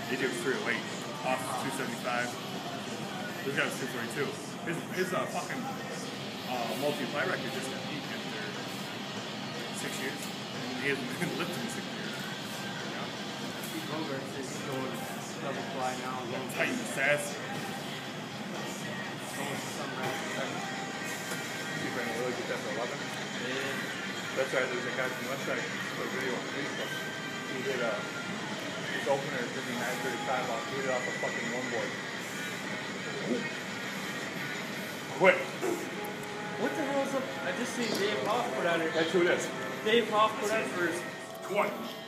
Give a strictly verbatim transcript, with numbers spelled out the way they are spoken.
They do free weight. Off two seventy-five. This guy's two forty-two. His his uh, fucking uh, multi-ply record just got beat after six years. And he hasn't been lifting in six years. You know? Keep over and say he's going double fly now. I'm gonna tighten the sass. Going to some rap. Keep running really get that for eleven. Yeah. That's right, there's a guy from Westside who put a video on Facebook. He did uh, his opener is nine thirty-five off, he did it off a fucking one board. Quit. What the hell is up? I just see Dave Hoff put out it. That's who it is. Dave Hoff put out first. Twice.